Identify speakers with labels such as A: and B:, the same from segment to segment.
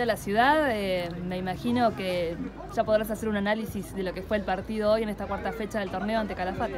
A: a la ciudad. Me imagino que ya podrás hacer un análisis de lo que fue el partido hoy en esta cuarta fecha del torneo ante Calafate.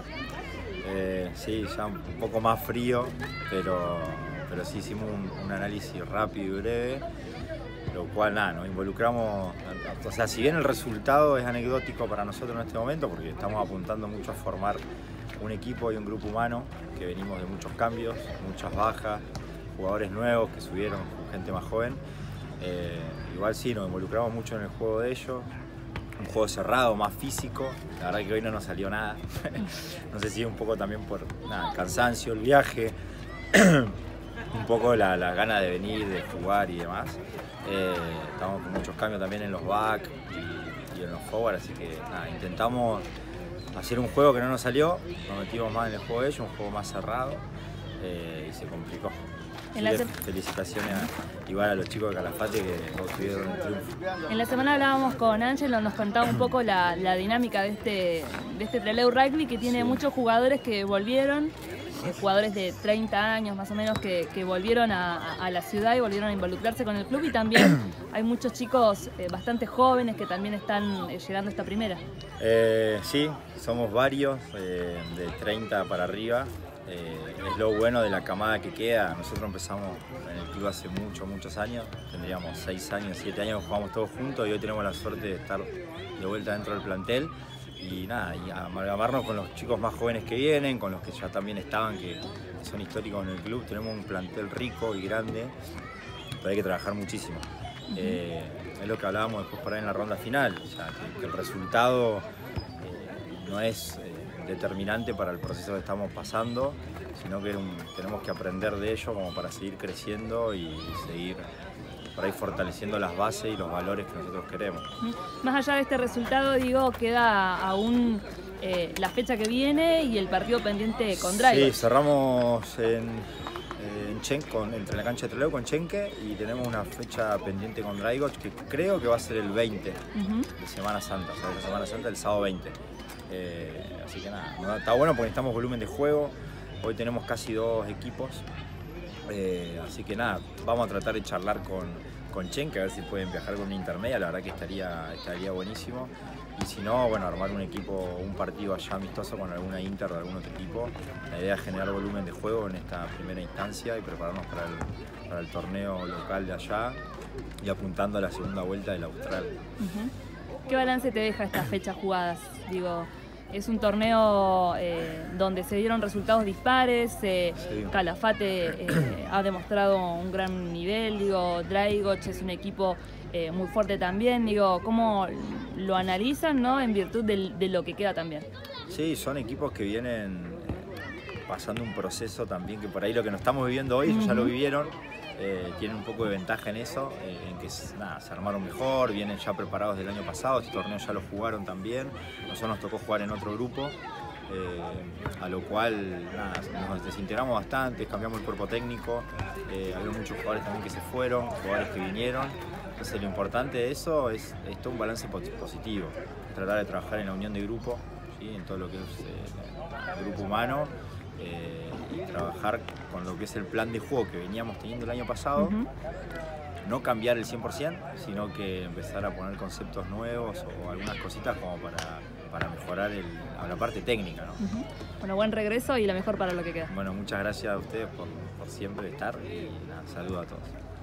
B: Sí, ya un poco más frío, pero sí hicimos un análisis rápido y breve, lo cual nada, nos involucramos. O sea, si bien el resultado es anecdótico para nosotros en este momento, porque estamos apuntando mucho a formar un equipo y un grupo humano, que venimos de muchos cambios, muchas bajas, jugadores nuevos que subieron, gente más joven. Igual sí, nos involucramos mucho en el juego de ellos, un juego cerrado, más físico. La verdad que hoy no nos salió nada. No sé si es un poco también por nada, el cansancio, el viaje, un poco la gana de venir, de jugar y demás. Estamos con muchos cambios también en los back y en los forward, así que nada, intentamos hacer un juego que no nos salió, nos metimos más en el juego de ellos, un juego más cerrado, y se complicó. Felicitaciones igual a los chicos de Calafate que obtuvieron el triunfo.
A: En la semana hablábamos con Ángelo, nos contaba un poco la dinámica de este Trelew Rugby, que tiene muchos jugadores que volvieron, jugadores de 30 años más o menos que volvieron a la ciudad y volvieron a involucrarse con el club, y también hay muchos chicos bastante jóvenes que también están llegando a esta primera.
B: Sí, somos varios, de 30 para arriba. Es lo bueno de la camada que queda. Nosotros empezamos en el club hace muchos años, tendríamos 6 años, 7 años que jugamos todos juntos, y hoy tenemos la suerte de estar de vuelta dentro del plantel y nada, y amalgamarnos con los chicos más jóvenes que vienen, con los que ya también estaban, que son históricos en el club. Tenemos un plantel rico y grande, pero hay que trabajar muchísimo. Es lo que hablábamos después por ahí en la ronda final, o sea, que el resultado no es determinante para el proceso que estamos pasando, sino que tenemos que aprender de ello como para seguir creciendo y seguir por ahí fortaleciendo las bases y los valores que nosotros queremos.
A: Más allá de este resultado, digo, queda aún la fecha que viene y el partido pendiente con Dragos.
B: Sí, cerramos entre la cancha de Trelew con Chenque, y tenemos una fecha pendiente con Dragos que creo que va a ser el 20 de Semana Santa, o sea, de Semana Santa el sábado 20. Así que nada, está bueno porque necesitamos volumen de juego. Hoy tenemos casi 2 equipos, así que nada, vamos a tratar de charlar con Chenque a ver si pueden viajar con una intermedia. La verdad que estaría buenísimo, y si no, bueno, armar un equipo, un partido allá amistoso con alguna Inter de algún otro equipo. La idea es generar volumen de juego en esta primera instancia y prepararnos para el torneo local de allá, y apuntando a la segunda vuelta del Austral.
A: ¿Qué balance te deja estas fechas jugadas? Digo, es un torneo donde se dieron resultados dispares, sí. Calafate ha demostrado un gran nivel, digo, Dragos es un equipo muy fuerte también, digo, ¿cómo lo analizan, ¿no?, en virtud de lo que queda también? Sí,
B: son equipos que vienen pasando un proceso también, que por ahí lo que nos estamos viviendo hoy, ellos ya lo vivieron. Tienen un poco de ventaja en eso, en que nada, se armaron mejor, vienen ya preparados del año pasado, este torneo ya lo jugaron también, nosotros nos tocó jugar en otro grupo, a lo cual nada, nos desintegramos bastante, cambiamos el cuerpo técnico, había muchos jugadores también que se fueron, jugadores que vinieron. Entonces lo importante de eso es todo un balance positivo, tratar de trabajar en la unión de grupo, ¿sí?, en todo lo que es el grupo humano. Y trabajar con lo que es el plan de juego que veníamos teniendo el año pasado, no cambiar el 100%, sino que empezar a poner conceptos nuevos o algunas cositas como para mejorar la parte técnica, ¿no?
A: Bueno, buen regreso y la mejor para lo que queda.
B: Bueno, muchas gracias a ustedes por siempre estar, y nada, saludos a todos.